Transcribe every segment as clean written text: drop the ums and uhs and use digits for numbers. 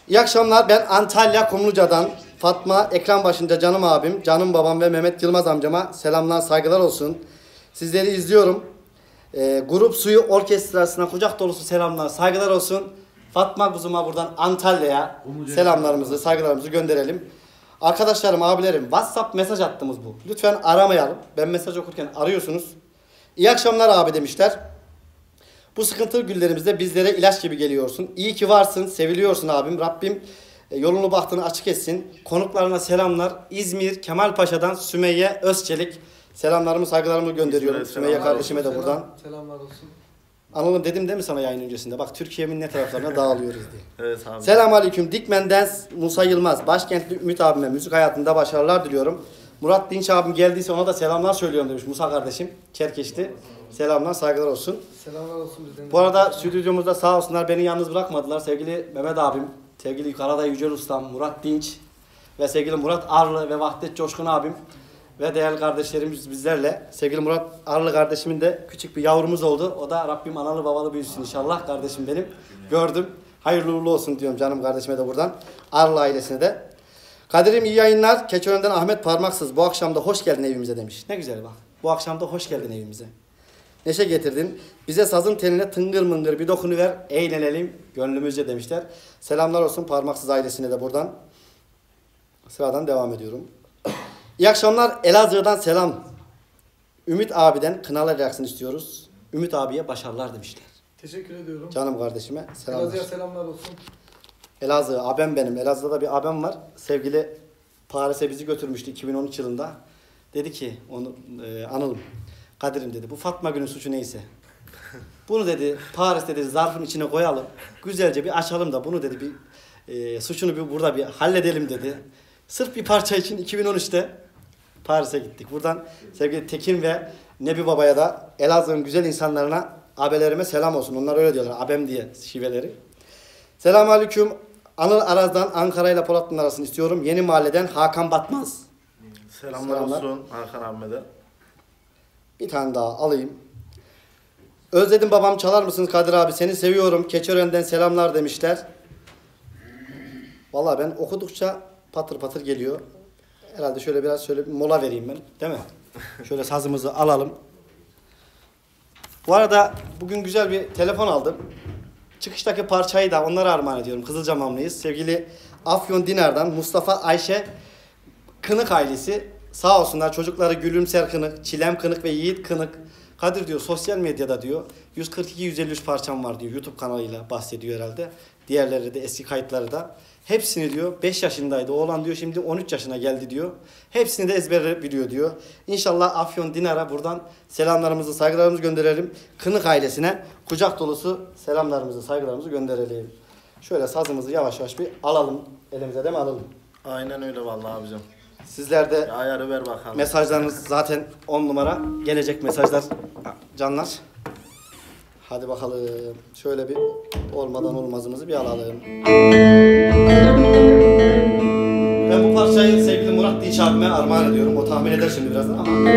İyi akşamlar. Ben Antalya Kumluca'dan Fatma, ekran başında canım abim, canım babam ve Mehmet Yılmaz amcama selamlar, saygılar olsun. Sizleri izliyorum. Grup Suyu Orkestrası'na kucak dolusu selamlar, saygılar olsun. Fatma kuzuma buradan Antalya'ya selamlarımızı, saygılarımızı gönderelim. Arkadaşlarım, abilerim, WhatsApp mesaj attığımız bu. Lütfen aramayalım. Ben mesaj okurken arıyorsunuz. İyi akşamlar abi demişler. Bu sıkıntılı günlerimizde bizlere ilaç gibi geliyorsun. İyi ki varsın, seviliyorsun abim. Rabbim yolunu bahtını açık etsin. Konuklarına selamlar. İzmir Kemalpaşa'dan Sümeyye Özçelik. Selamlarımı, saygılarımı gönderiyorum. Sümeyye kardeşime de buradan. Selamlar olsun. Anladım dedim değil mi sana yayın öncesinde? Bak Türkiye'nin ne taraflarına dağılıyoruz diye. Evet abi. Selamünaleyküm. Dikmen'den Musa Yılmaz. Başkentli Ümit abime müzik hayatında başarılar diliyorum. Murat Dinç abim geldiyse ona da selamlar söylüyorum demiş Musa kardeşim. Çerkeşti. Selamlar, saygılar olsun. Selamlar olsun bizden. Bu arada stüdyomuzda sağ olsunlar beni yalnız bırakmadılar. Sevgili Mehmet abim, sevgili Karadağ Yücel Ustam, Murat Dinç ve sevgili Murat Arlı ve Vahdet Coşkun abim ve değerli kardeşlerimiz bizlerle. Sevgili Murat Arlı kardeşimin de küçük bir yavrumuz oldu. O da Rabbim analı babalı büyüsün inşallah kardeşim benim. Gördüm. Hayırlı uğurlu olsun diyorum canım kardeşime de buradan. Arlı ailesine de. Kadir'im iyi yayınlar. Keçiören'den Ahmet Parmaksız. Bu akşam da hoş geldin evimize demiş. Ne güzel bak. Bu akşam da hoş geldin evimize. Neşe getirdin. Bize sazın teline tıngır mıngır bir dokunuver. Eğlenelim gönlümüzce demişler. Selamlar olsun Parmaksız ailesine de buradan. Sıradan devam ediyorum. İyi akşamlar. Elazığ'dan selam. Ümit abiden kınalayacaksın istiyoruz. Ümit abiye başarılar demişler. Teşekkür ediyorum. Canım kardeşime selamlar. Elazığ'a selamlar olsun. Elazığ abim benim. Elazığ'da bir abim var. Sevgili Paris'e bizi götürmüştü 2013 yılında. Dedi ki onu Anıl'ım. Kadir'im dedi. Bu Fatma günün suçu neyse. Bunu dedi Paris dedi zarfın içine koyalım. Güzelce bir açalım da bunu dedi bir suçunu bir burada bir halledelim dedi. Sırf bir parça için 2013'te Paris'e gittik. Buradan sevgili Tekin ve Nebi Baba'ya da Elazığ'ın güzel insanlarına abilerime selam olsun. Onlar öyle diyorlar. Abem diye şiveleri. Selamünaleyküm. Anıl Araz'dan Ankara ile Polatlı'nın arasını istiyorum. Yeni Mahalle'den Hakan Batmaz. Selamlar olsun Hakan Ahmet'e. Bir tane daha alayım. Özledim babam çalar mısınız Kadir abi? Seni seviyorum. Keçiören'den selamlar demişler. Vallahi ben okudukça patır patır geliyor. Herhalde şöyle biraz bir mola vereyim ben. Değil mi? Şöyle sazımızı alalım. Bu arada bugün güzel bir telefon aldım. Çıkıştaki parçayı da onlara armağan ediyorum. Kızılcamamlıyız. Sevgili Afyon Dinar'dan Mustafa Ayşe Kınık ailesi. Sağ olsunlar çocukları Gülümser Kınık, Çilem Kınık ve Yiğit Kınık. Kadir diyor sosyal medyada diyor 142-153 parçam var diyor. YouTube kanalıyla bahsediyor herhalde. Diğerleri de eski kayıtları da. Hepsini diyor 5 yaşındaydı. Oğlan diyor şimdi 13 yaşına geldi diyor. Hepsini de ezbere biliyor diyor. İnşallah Afyon Dinar'a buradan selamlarımızı, saygılarımızı gönderelim. Kınık ailesine kucak dolusu selamlarımızı, saygılarımızı gönderelim. Şöyle sazımızı yavaş yavaş bir alalım. Elimize de mi alalım? Aynen öyle vallahi abicim. Sizler de Ayarı ver bakalım. mesajlarınız zaten 10 numara. Gelecek mesajlar canlar. Hadi bakalım. Şöyle bir olmadan olmazımızı bir alalım. Ben bu parçayı sevgili Murat Dinç abime armağan ediyorum. O tahmin eder şimdi birazdan ama.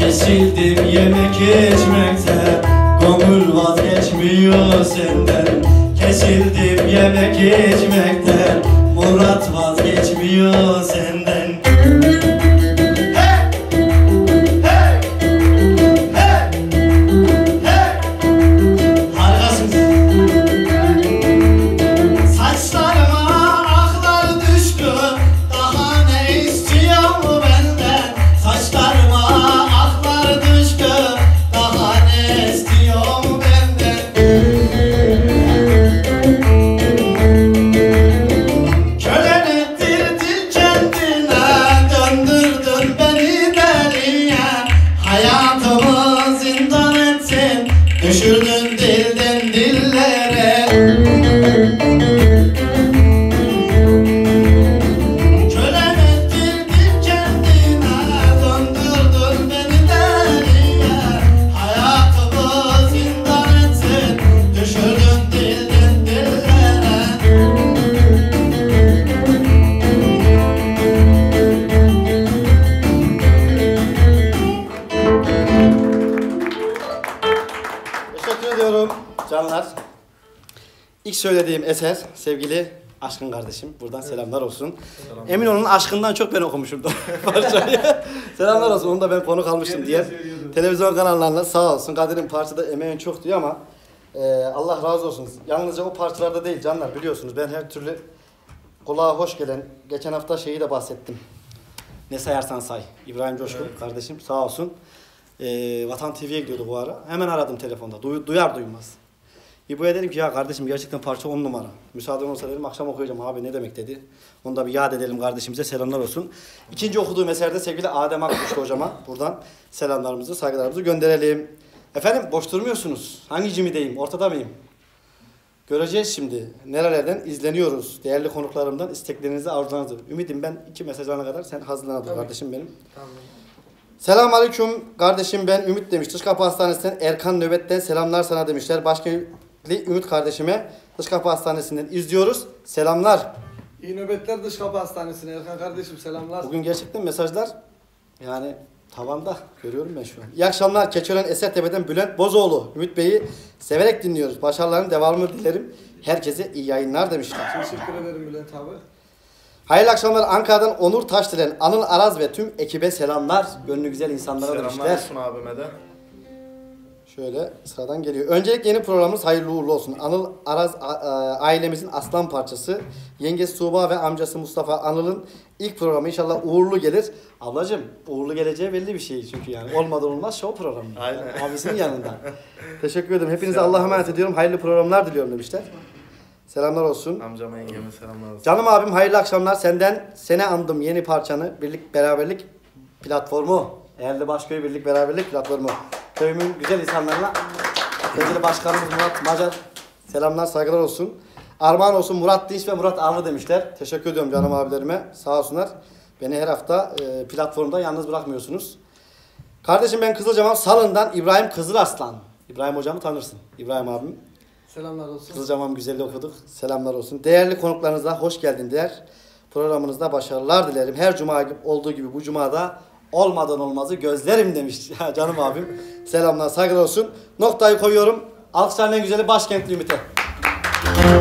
Kesildim yemek içmekten, gönül vazgeçmiyor senden. Kesildim yemek içmekten, Murat vazgeçmiyor senden. Düşürdün dilden dillere, kölen ettirdin kendine, döndürdün beni deliye. Hayatımı zindan ettin, düşürdün dilden dillere. Teşekkür ediyorum canlar. İlk söylediğim eser sevgili Aşkın kardeşim. Buradan selamlar olsun. Emin olun aşkından çok ben okumuşum da parçayı. Selamlar olsun. Onu da ben konuk almıştım diye. Televizyon kanallarına sağ olsun. Kadir'in parçada emeğin çok diyor ama Allah razı olsun. Yalnızca o parçalarda değil canlar, biliyorsunuz. Ben her türlü kulağa hoş gelen, geçen hafta şeyi de bahsettim. Ne sayarsan say. İbrahim Coşkun kardeşim sağ olsun. Vatan TV'ye gidiyordu bu ara. Hemen aradım telefonda. Duyar duymaz. İbo'ya dedim ki ya kardeşim gerçekten parça 10 numara. Müsaade olursa dedim akşam okuyacağım abi ne demek dedi. Onu da bir yad edelim kardeşimize, selamlar olsun. İkinci okuduğum eserde sevgili Adem Akkuş hocama buradan selamlarımızı, saygılarımızı gönderelim. Efendim boş durmuyorsunuz. Hangi cimideyim? Ortada mıyım? Göreceğiz şimdi. Nerelerden izleniyoruz? Değerli konuklarımdan isteklerinizi, arzularınızı. Ümidim ben 2 mesaj alana kadar sen hazırlanadın kardeşim benim. Tamam. Selamünaleyküm kardeşim, ben Ümit demiş. Dış Kapı Hastanesi'nden Erkan Nöbet'ten selamlar sana demişler. Başkentli Ümit kardeşime Dış Kapı Hastanesi'nden izliyoruz. Selamlar. İyi nöbetler Dış Kapı Hastanesi'ne Erkan kardeşim, selamlar. Bugün gerçekten mesajlar yani tavanda görüyorum ben şu an. İyi akşamlar. Keçiören Esertepe'den Bülent Bozoğlu. Ümit Bey'i severek dinliyoruz. Başarıların devamını dilerim. Herkese iyi yayınlar demişler. Teşekkür ederim Bülent abi. Hayırlı akşamlar. Ankara'dan Onur Taşdelen, Anıl Araz ve tüm ekibe selamlar. Gönlü güzel insanlara Selamlar demişler. olsun abime de. Şöyle sıradan geliyor. Öncelikle yeni programımız hayırlı uğurlu olsun. Anıl Araz ailemizin aslan parçası. Yengesi Tuğba ve amcası Mustafa Anıl'ın ilk programı inşallah uğurlu gelir. Ablacığım uğurlu geleceği belli bir şey çünkü yani. Olmadan olmaz show programı. Aynen. Abisinin yanında. Teşekkür ederim. Hepinize Selamlar Allah'a emanet olsun. ediyorum. Hayırlı programlar diliyorum demişler. Selamlar olsun. Amcama yengeme selamlar olsun. Canım abim hayırlı akşamlar. Senden sene andım yeni parçanı. Birlik Beraberlik platformu. Eğerli Başköy Birlik Beraberlik platformu. Köyümün güzel insanlarına sevgili başkanımız Murat Macar selamlar, saygılar olsun. Armağan olsun Murat Dinç ve Murat Avlı demişler. Teşekkür ediyorum canım abilerime. Sağ olsunlar. Beni her hafta platformda yalnız bırakmıyorsunuz. Kardeşim ben Kızılcamam Salın'dan İbrahim Kızılarslan. İbrahim hocamı tanırsın. İbrahim abim. Selamlar olsun. Kızılcamam güzelliği okuduk. Selamlar olsun. Değerli konuklarınıza hoş geldin der. Programınızda başarılar dilerim. Her cuma olduğu gibi bu cumada olmadan olmazı gözlerim demiş canım abim. Selamlar, saygılar olsun. Noktayı koyuyorum. Alkışların en güzeli başkentli Ümit'e.